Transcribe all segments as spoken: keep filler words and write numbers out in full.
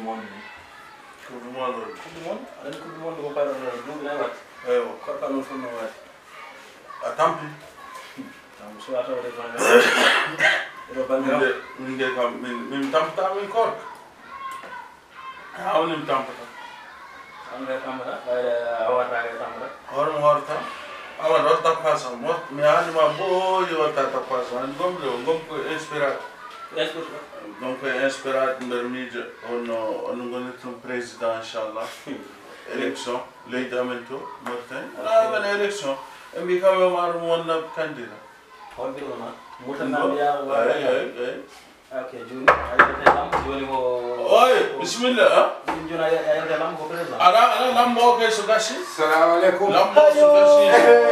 monde coupe du monde coupe du monde aɗa coupe du monde ko pare duuɓi nayi watte eywa korka noon fonno waade a tampi donc so wa tawde bangga eɗo bangga min de kam min min tampata min korka hawni mi tampata anga tampata ɓayde a wartake tampata hoormo horta awan watta pasam mi haalima booyi watta tapasam ani gomde o gomko inspirate donc inspirate nder miijo ono ono gonirtum président inchallah élection leydi amen to Mauritanie ala wona élection ɓe mbi kamɓe ma ɗum wonna candidat hon mbiɗoma murtanami ya eyi eyi eyi ok joni a yewte lam joni ko oy bisimilla a ɗum joni a yewte lam ko président ala ala lambo o kay so gasi salamu aleykum lambo so gasi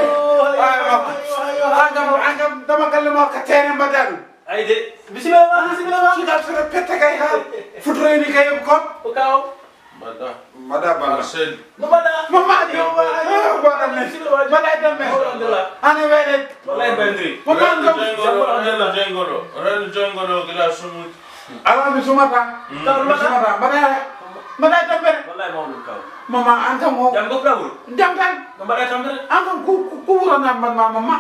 angam angam dama galle ma ka tene mbaɗa ɗum ay de bisimilla bisimilla sukal sora pette kay ha futoyni kay kon ko kaw mbaɗa mbaɗa balla sel no mbaɗa mamaji mbaɗa men mbaɗa damme ane weɗe wallahi bandiri mama ngam reno jengolo reno jengolo gila sumuti ala mi sumata mi sumata mbaɗa mbaɗa damme wallahi mawɗum kaw mama an kam o jam gopra wuro jam tan no mbaɗa tampere an kam ku ku wuranam mbanma mama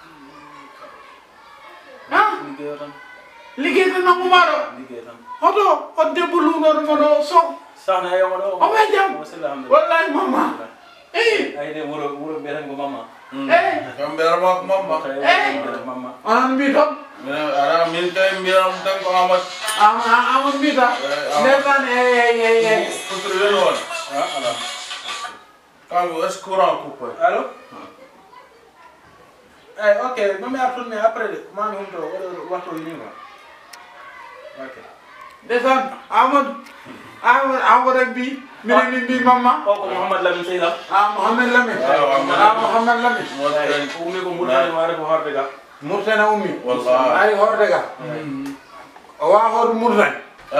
liggéeyo tan liggéey tan nangumaɗo liggéey tan hoto o debbo lunoɗo moɗo sow sahna yomo ɗo o ɓe jam wallahi mama eyi ay de wuro wuro mbiyeten ko mamma eyi kam mbiyatama ko mamma eyi mamma onon mbi toon ara min kay mbiyam tan ko amat amon mbita ndesan eyi eyi eyi eyi futuro wen wona ala kamɓe est ce courant coupé allo eyi ok mami artun mais après de mami humto oɗo watto yini quoi ok ndesan amadou amadou amadou mbi minen min mbi mamma o ko mouhamadou Lamine Seylam a mouhamed lamine a mouhamed lamine ko ummi ko murtani waade ko horde ga murtana ummi wallahi ay horde ga o wa hoto murtani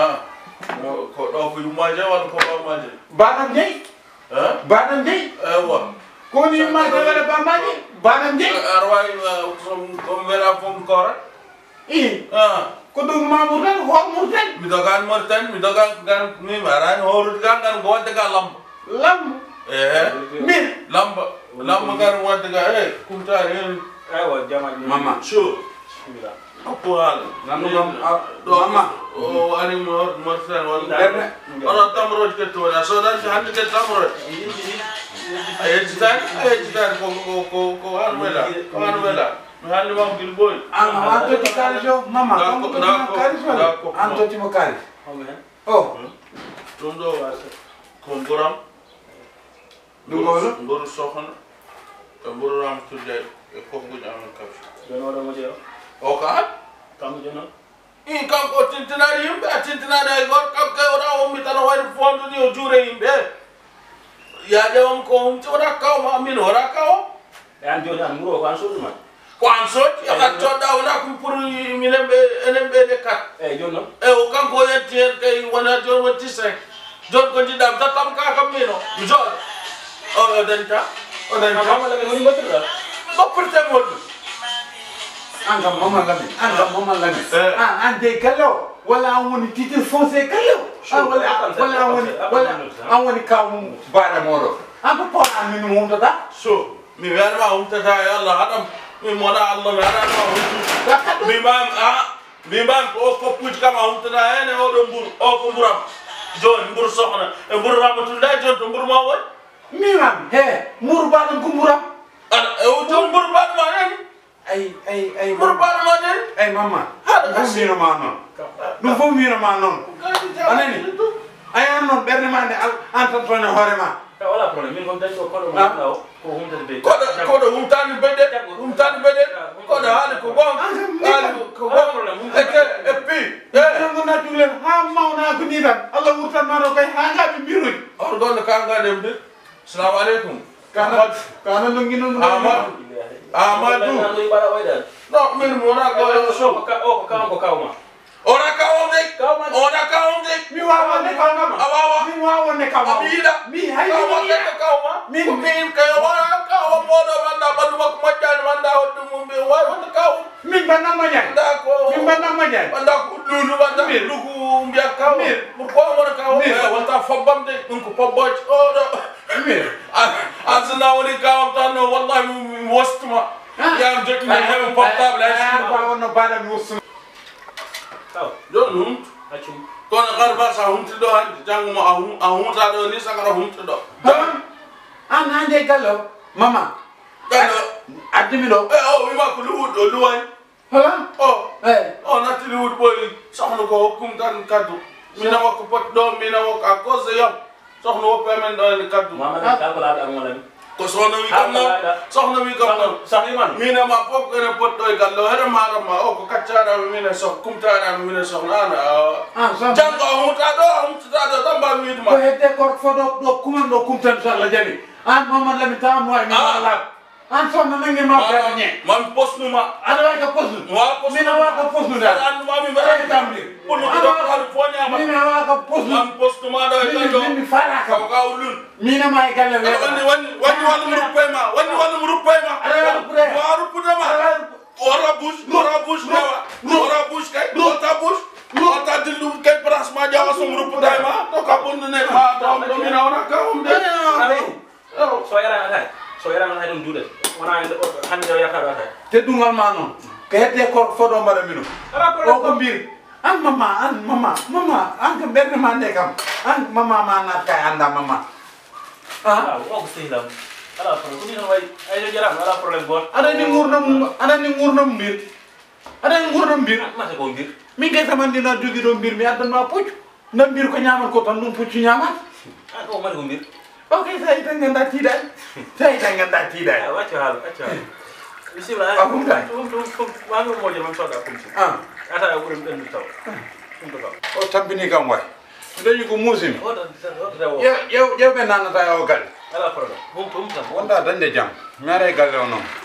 ko ɗo ko yummaje walla ko ɓammaje baɗam jeyi baɗam jeyi eywa koni yummaje wele bammaji baɗam jeyi aɗa wawi komi weela fof mi kora i ko ɗum mamour tan hor murtani mi dogan Mauritanie mi dogan gan mimi arani horude gan gan ko wadde ga lamba lambo e min lamba lamba gan wadde ga e kumtari hen aywa jamaji mama so bismillah appo haala nannugam ɗo mama o ari Mauritanie walla ɓerde onon tamroje kette woni a sodani hande kete tamroje a yejjitani a yejjitani ko ko ko an wela ko an wela mi haalni mako guila ɓooyi an totti kalis o mama kanko tottima kalis walla an tottimo kalis homo hen o ɗum ɗo ko mburam ɗum ko woni mburu sohna e mburu ramtude e kokkuji amen kafe joni oɗo mo jeeyo o ko an kanko joni noon i kanko o tintinani yimɓe a tintinani hay goto kanko kay oɗa ummi tan o waɗi fondu ni o juure yimɓe ya ƴewam ko humti oɗa kawma min oɗa kawam e an joni an wuro o ko an soɗuma ko an soodi yokat coɗɗa wona ko pour minen ɓe enen ɓeɗe kat eyyi joni noon e o kanko o yetti hen kay wona joni wonti cinq joni ko jiɗɗam tattam ka kam min o mi jooɗo o o dañta o dañta mama Lamine woni mbattirɗa goppirten goɗɗum an kam mama lamine an kam mama lamine an an de galle o walla an woni titre foncier galle o an walla walla an woni walla an woni kaw baɗa moɗo an ko pon an min humtata so mi wiyanma humtata e Allah haɗam min wona Allah mi haɗanma humtu mbimami a mbimami ko o koppuji kam a humtata hen e oɗo mburu o ko mburam joni mburu sohna e mburu Ramatoulaye joni to mburu ma woni mimam he muru baɗam ko mburam aɗa e o joni mburu baɗuma nani ay ay ay mburu baɗuma nani ay mama haɗa ɗum fof winoma noon ɗum fof winoma noon anani ayan noon ɓerde ma nde an tan toone hoorema e wala probléme min kom dañi ko koɗo mo ganduɗa o ko humtade be koɗo koɗo humtani beɗe humtani beɗe koɗo haali ko gon haali ko gon eke e puis e nangona juglen ha mawna ko ni tan Allah wurtanmaɗo kay ha gaɓe mbiruji on gonno kangaɗem de salamu aleykum kana kana longino Amadou Amadou nanoyi ɓaɗa ɓoyɗan non min wona goyo o so ko kawam ko kawma ona kawam de ona kawam de mi wawa ne kawma a wawa mi wawa ne kawma mi yiɗa mi hay kawma ɓeɗo kawma min min kayo wona kawam moɗo anda ɓandu makko moƴƴani anda hoɗɗum mum mbi wawi wonde kawum min bannam moƴƴani anda ko min bannam moƴƴani anda ko lulu wanda lugu mbia kaw pourquoi wona kaw wonta fobbam de dum ko pobboc o do mir azna woni kaw tan wallahi wostuma ya jot na hem portable ay ba wona bala mi wostuma taw do num acum kono garba sa humti do hande janguma ahum ahumta do ni sagara humti do an hande gallo mama gallo addimi do e o wi ma ko luwud do luway hala o eh o nati luwud boy soxna ko kum tan kaddu mina wako pot do mina wako a cause yam soxna wo pemen do ni kaddu mama ka ko la ak ngolem ko soxna wi kam na soxna wi kam na sax iman mina ma fop ene pot do gallo hera mara ma o ko kaccara mina sox kum tara mina soxna ana ah so jango humta do humta do tamba mi ko duma hedde ko fodo do kumando kumtan sala jabi an mama lami tam way mi wala an sonna nangi ma ka nye man posnuma ada way ka posnu wa posnu mina wa ka posnu da an ma mi bara tambi ponu do ko fonya ma mina wa ka posnu man posnuma do gallo min fara ka ka ka ulun mina may galle we wani wani wani wani mu ruppe ma wani wani mu ruppe ma Ara ruppe. wa ruppe ma ora bush ora bush ma ora bush kay ora bush ora dillu kay branchement jawa so mu ruppe dai ma to ka bonne ne ma to do mina wana ka um de so yara atay so yara man hay dum juude wana hande ya ka atay te dungal ma non ke hedde ko fodo mara minu o ko mbir an mama an mama mama an ko berne ma ne kam an mama ma na kay anda mama ah o ko seylam ala ko ni no way ay jara ala problème bot ada ni ngurnam ada ni ngurnam mbir ada ni ngurnam mbir ma se ko mbir mi ngay tamandi na jogi do mbir mi adana pucc na mbir ko ñamal ko tan dum pucc ñamal ah ko ma ko mbir okay say tan nganda tidal say tan nganda tidal ah waccu halu accu halu bismillah ah bum tay tum tum tum ma ngo mo je man soda kum ci ah ata ko dem den taw tum do o tampini kam way dañu ko musim o da o da wo yow yow yow be nanata o gal ala problème bum tum tan wonda dañde jam ñaare galle o non